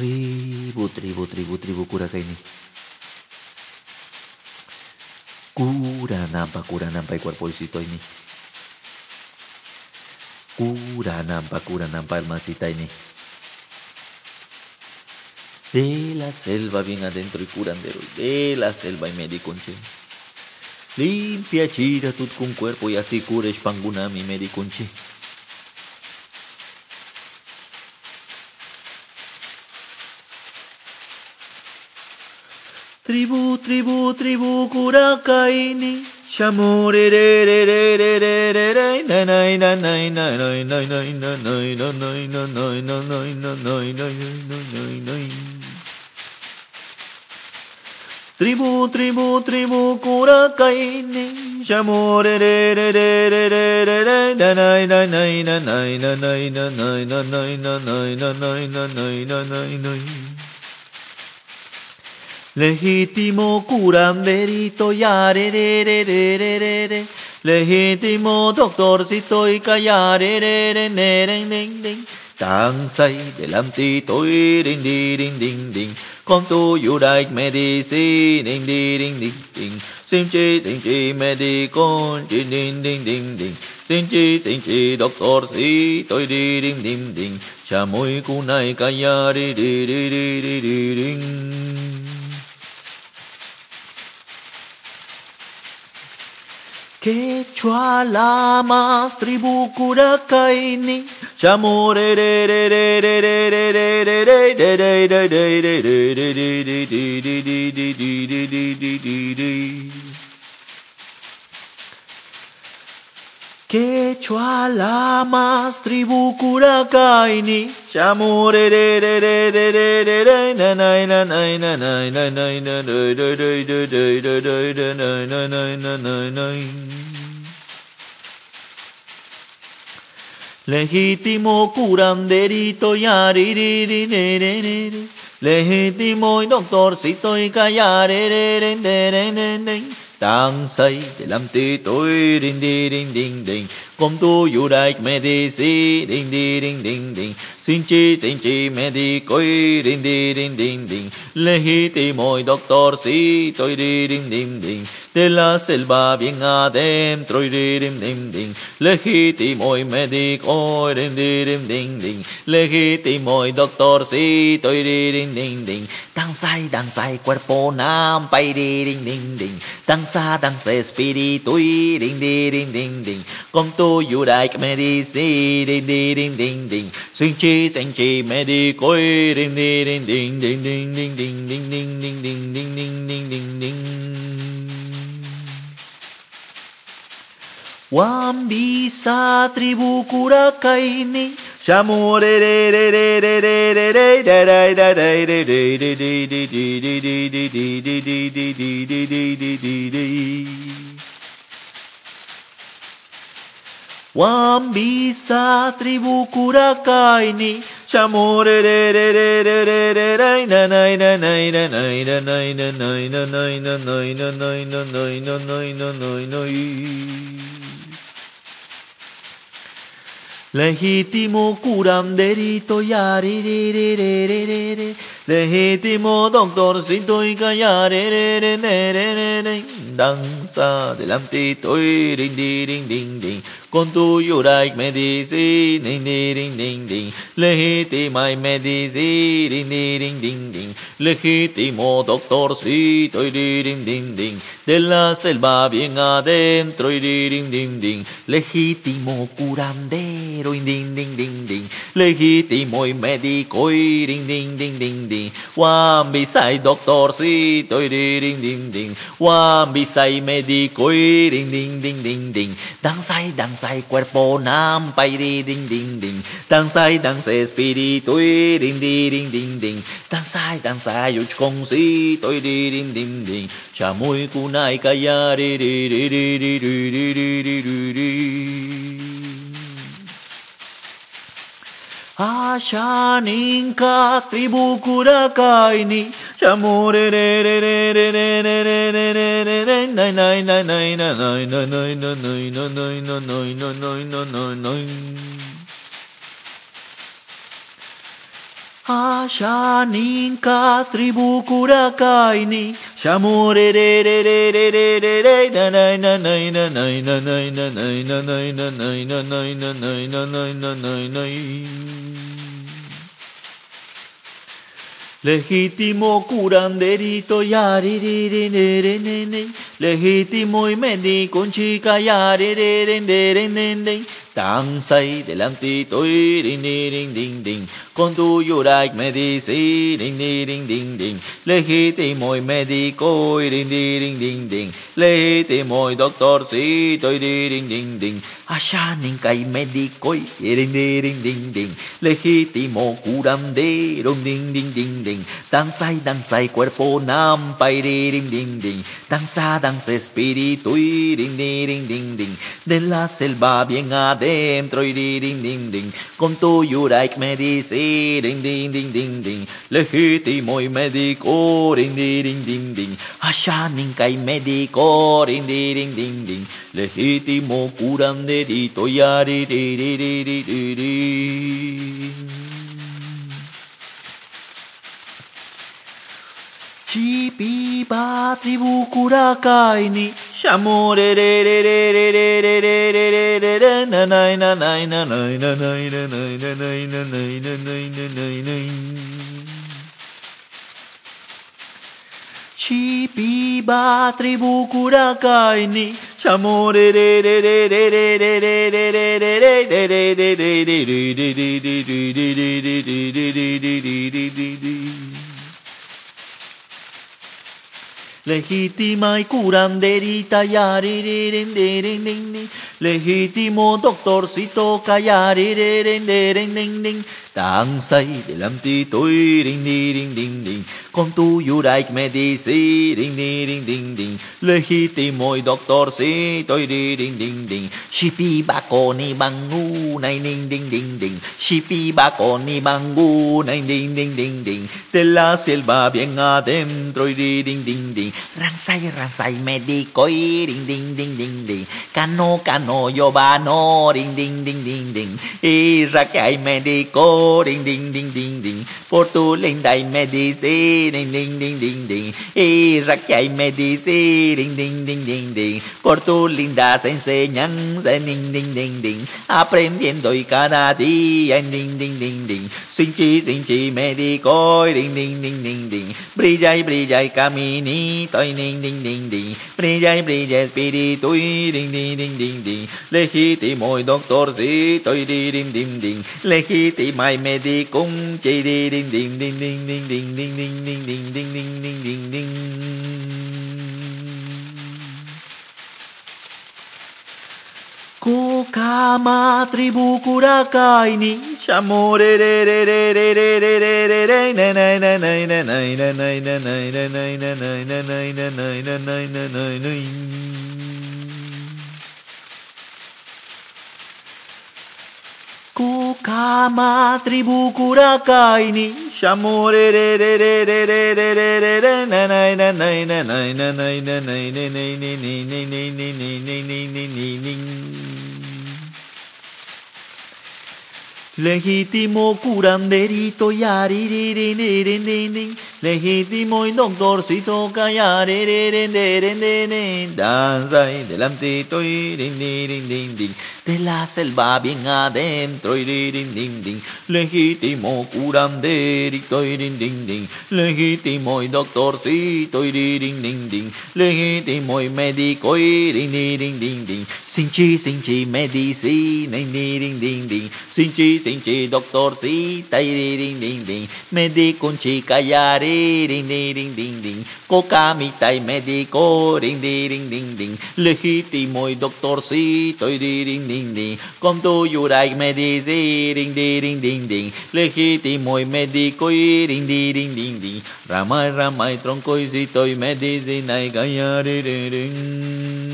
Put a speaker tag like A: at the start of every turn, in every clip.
A: Tribu kurakaini. Kuranampa y cuerpocito ini. Kuranampa almacita ini. De la selva bien adentro y curandero. De la selva y mediconche. Limpia chira tut con cuerpo y así cura espangunami mediconche. Tribu kurakaini. Shamure re re re re re re re na na na na na na na na na na na na. Tribu kurakaini. Shamure re re re re re re re na na na na na na na na na na na. Legítimo curanderito ya re re re re re re re. Legítimo doctorcito y callare re re re re re. Tan say delantito y ding ding ding ding. Con tu yurai medicine ding ding ding ding. Simchi medico ding ding ding ding. Simchi doctorcito y ding ding ding. Chamoy kunai callare re re re re re ding. Quechua lamas tribu kurakaini. Chamore re re re re re re re re re re re re re re re re. Quechua lamas tribu kurakaini. Chamore re re re re re re re na na na na na na na na na na. Legítimo curanderito ya ri ri ri re re re. Legítimo doctorcito y callare re re re re re. Tan say delantito y ding ding ding ding. Con tu yurai medicine ding ding ding ding. Sinchi medico y ding ding ding ding. Legítimo doctorcito y ding ding ding. De la selva bien adentro y ding ding ding. Legítimo y médico y ding ding ding. Legítimo y doctorcito y ding ding ding. Danza cuerpo nampa y ding ding ding. Danza espíritu y ding ding ding ding. Con tu yurai medicine ding ding ding. Sinchi medico y ding ding ding ding ding ding ding ding ding ding ding ding ding ding ding. Wambisa tribu kurakaini. Shamore re re re re re re re re re re re re re re. Wambisa tribu kurakaini. Shamore re re re re re re re na na na na na na na na na na na na. Legítimo curanderito ya re re re re re re re. Legítimo doctorcito y callare re re re re re. Danza delantito y ding ding ding ding. Con tu yurai medicine ding ding ding ding. Legítima medicine ding ding ding ding. Legítimo doctorcito y ding ding ding. De la selva bien adentro y ding ding ding. Legítimo curandero y ding ding ding ding. Legítimo y médico y ding ding ding ding ding. Wambisai doctorcito y ding ding ding. Wambisai médico y ding ding ding ding ding. Danzai cuerpo nampa y ding ding ding. Danzai espíritu y ding ding ding ding. Danzai uchconcito y ding ding ding. Chamuy kunai callare ri ri ri ri ri ri ri ri ri. Ashaninka tribu kurakaini. Chamore re re re re re re re re re re re na na na na na na na na na na na na na na. Asha ninka tribu kurakai ni shamore re re re re re re re na na na na na na na na na na na na na na na na na na na. Legítimo curanderito yari re re re re re re. Legítimo y médico chica yari re re re re re re. Dansai delantito y ding ding ding ding. Con tu yurak me dice ding ding ding ding. Legítimo y médico y ding ding ding ding. Legítimo y doctorcito y ding ding ding. Allá ninka y médico y ding ding ding ding. Legítimo curandero ding ding ding ding. Danza y cuerpo nampa y ding ding ding. Danza espíritu y ding ding ding ding. De la selva bien adentro y ding ding ding. Con tu yuraik me dice ding ding ding ding ding. Legítimo y médico ding ding ding ding. Allá ninka y médico ding ding ding ding. Legítimo curanderito yari di di di di di di. Chipi ba tribu kurakai ni shamore re re re re re re re re re re re na na na na na na na na na na na na. Chipi ba tribu kurakai ni shamore re re re re re re re re re re re re re re re re re. Legítima y curanderita yariririndiririn. Legítimo doctorcito callariririndiririn. Danza y delantito y ding ding ding ding. Con tu yuraik me dice ding ding ding ding. Legítimo y doctorcito y ding ding ding. Shipi bakoni bangu nay ding ding ding ding. Shipi bakoni bangu nay ding ding ding ding. De la selva bien adentro y ding ding ding. Ransay médico y ding ding ding ding ding. Cano yobano ding ding ding ding ding. Y raquay médico ding ding ding ding ding. Por tu linda y medicina ding ding ding ding ding. Y raquay medicina ding ding ding ding ding. Por tu lindas enseñanzas ding ding ding ding. Aprendiendo y cada día ding ding ding ding. Sinchi médico ding ding ding ding ding. Brilla y caminito ding ding ding ding. Brilla espíritu y ding ding ding ding ding. Legítimo y doctorcito y ding ding ding. Legítima y médico ding ding ding ding ding ding ding ding ding ding ding ding ding ding ding. Kokama tribu kurakai ni shamore re re re re re re re re re na na na na na na na na na na na na na na na na na. Kokama tribu kurakai ni shamore re re re re re re re re re na na na na na na na na na na na na. Legítimo curanderito yariririririn. Legítimo y doctorcito callariririririn. Danza y delantito y din din din din. De la selva bien adentro y din din din. Legítimo curanderito y din din din. Legítimo y doctorcito y din din din. Legítimo y médico y din din din din. Sinchi medicina y din din din. Sinchi doctorcita y ding ding ding. Médico chica yari ding ding ding ding. Cocamita y médico ding ding ding ding. Legítimo y doctorcito y ding ding ding. Con tu yurai me dice ding ding ding ding. Legítimo y médico y ding ding ding ding. Rama y tronco y cito y medicina y callari ding.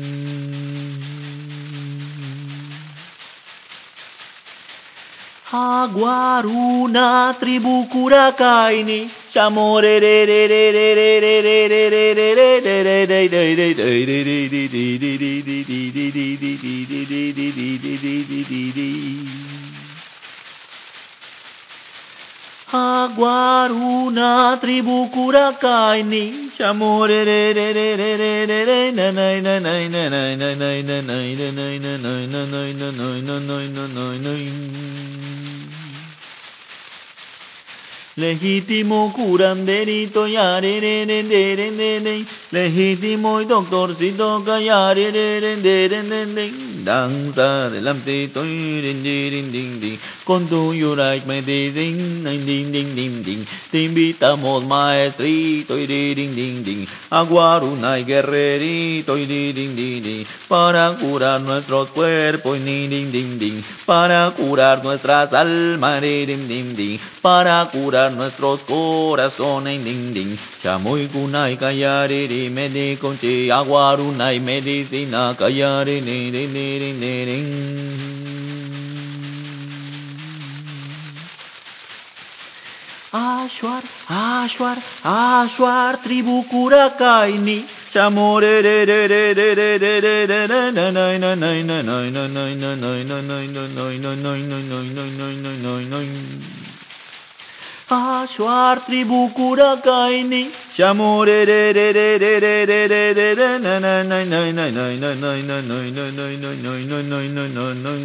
A: Aguaruna tribu kurakai ni shamore re re re re re re re re re re re re re. na tribu Curacaí ni chamore re re re re re re re na na na na na na na na na na na na na na. Legítimo curanderito ya re re re re re re re. Legítimo y doctorcito ya re re re re re re re. Danza delante toy ding ding ding ding. Con tu yurai me ding ding ding ding ding ding. Te invitamos maestrito y ding ding ding. A Guaruna y guerrerito y ding ding ding. Para curar nuestros cuerpos y ding ding ding. Para curar nuestras almas ding ding ding. Para curar nuestros corazones ding ding. Chamoy kunai kayari medi conchi aguarunai medicina kayari ding ding ding ding ding. Ashwar, Ashwar, Ashwar, tribu Curacaí ni chamore re re re re re re re re re na na na na na na na na na na na na na. Ashwar, tribu Curacaí ni chamore re re re re re re re re re na na na na na na na na na na na.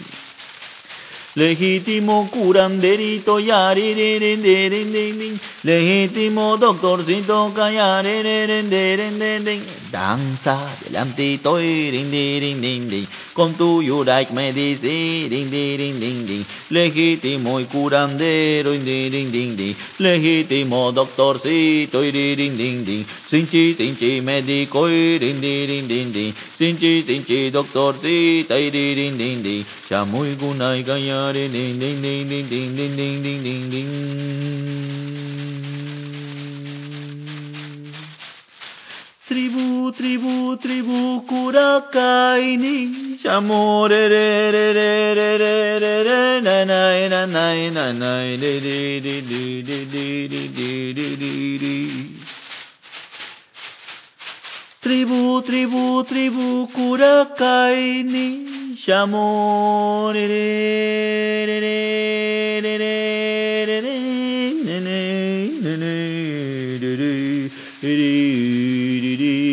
A: Legítimo curanderito yari re re re re re. Legítimo doctorcito callare re re re re re re. Danza delante toy ring ding ding ding. Con tu yurak me dice ding ding ding ding. Legítimo y curandero ding ding ding ding. Legítimo doctorcito ding ding ding. Sinchi tinchi médico ding ding ding ding. Sinchi tinchi doctorcito ding ding ding. Chamoy gunay kayare ding ding ding ding ding ding ding ding ding ding. Tribu, tribu, tribu Curacaí ni chamore re re re re re re re na na na na na na re re re re re re re re re. Tribu, tribu, tribu Curacaí ni chamore re re re re re re re ne ne ne ne re re re re.